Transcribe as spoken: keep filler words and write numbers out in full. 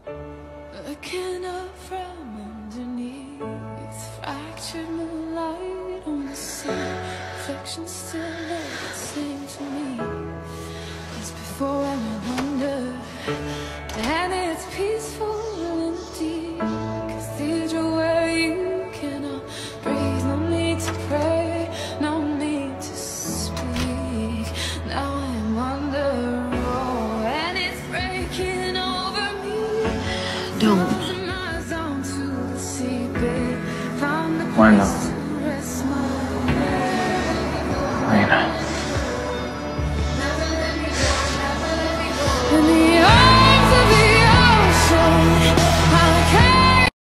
Looking up from underneath, fractured moonlight on the sea. Reflections still look the same to me as before, and I wonder